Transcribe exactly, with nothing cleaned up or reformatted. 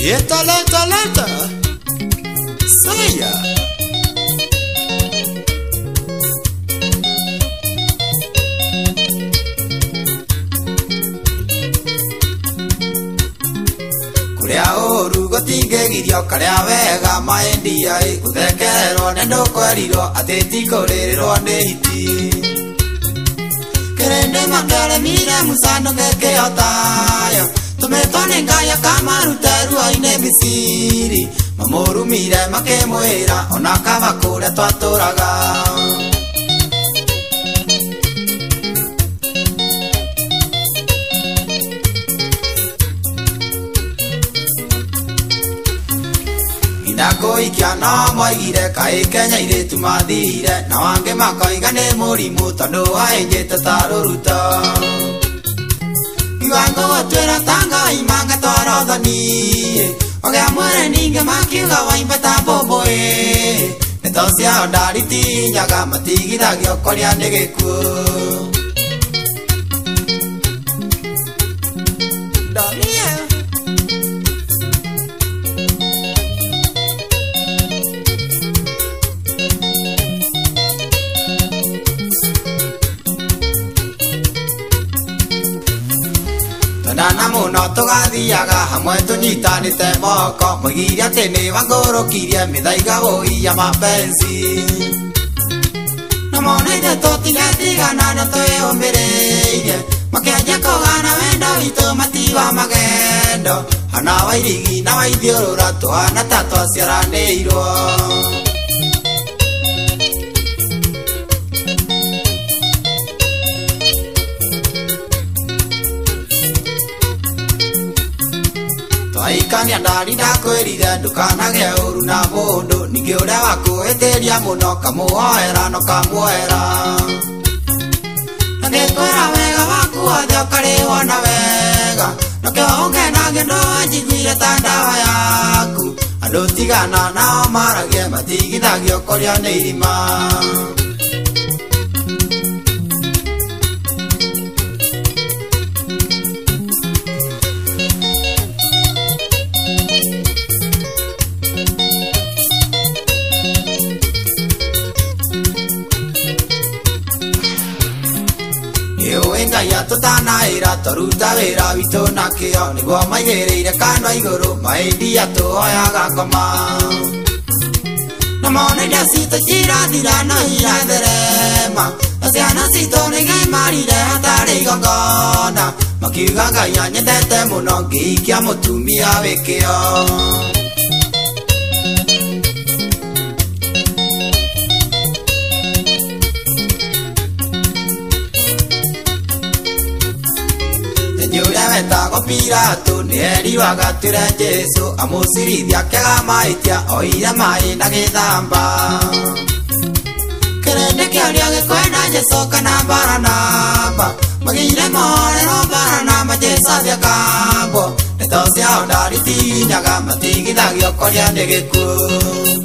Eta leta leta Saya Kurea oru gotinge girio karea wega maendia ikuthekererwo nendo kwerirwo atitiko rirwo ni hiti Kerende makere mire musano ngeke otayo Tumetone ngaya kamaruteru aine Misiri Mamoru mire makemwira ona kabakure twaturaga Indako ikia no moigire kai Kenya iritu mathire na wange makoiga ni murimu tondu aenjete taruruta Iwango watwera tanga imanga twarothani Ogea mwere ninge makiuga waimba ta boboe Netosia ondariti nyaga matigithagio koria ni gikuo Donie Nana muno tugathiaga hamwe tunyitanite moko Mwigire ati ni wangũrũkirie mĩthaiga wũiya mapenzi Na moneire tũtigetigana na twĩyũmĩrĩire Makĩanjia kũgana wendo witũ matiwa magendo Hana wairigi na waithiũrũra tũhana ta twaciaranĩirwo Twaikania ndari ndakwĩrire ndukanage ũru na mũndũ Ningĩ ũrĩa wakũhĩtĩria mũno kamũhoera no kamuoera Na ngĩkwĩra wega waku wothe ũkarĩwona wega Nakĩo ũngenagia ndũwanjiguire ta ndawa yaku Andũ tigana nao maragie matigithagio koria nĩ irima Ngai atũtanaĩra tũruta wĩra witũ na kĩo Nĩguo maigĩrĩire kando igũrũ mahĩndia tũhoyaga ngoma Na moneire citũ cirathira no iratherema Na ciana citũ nĩ Ngai marire hatarĩ igongona Makiuga Ngai anyendete mũno ngĩhikia mũtumia wĩ kĩo Nyũrĩa wetagwo Pilato nĩ eriwaga twĩre Jesũ amũcirithia akĩaga mahĩtia oire maĩ na gĩthamba Kĩrĩndĩ kĩaria gĩkwenda Jesũ kana Baranaba Magĩire mohorero Baranaba Jesũ athiĩ akambwo Ndeto ciao ndaritinyaga matigithagio koria nĩ gĩkuũ